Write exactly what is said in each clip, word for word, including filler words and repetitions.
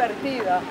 divertida.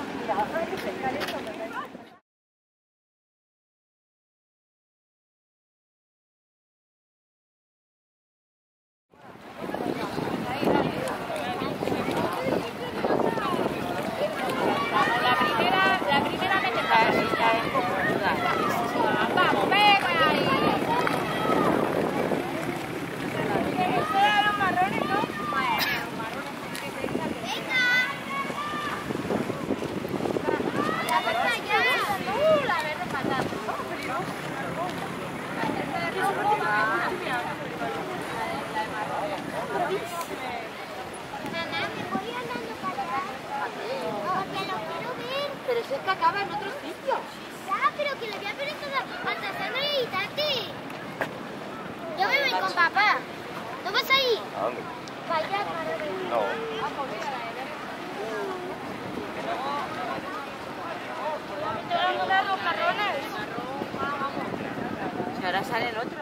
Pero si es que acaba en otro sitio. Ya, pero que le voy a poner todo hasta Sandra y Tati. Yo me voy con papá. ¿No vas a ir? ¿A dónde? Para allá, para ver. No. Si ahora sale el otro.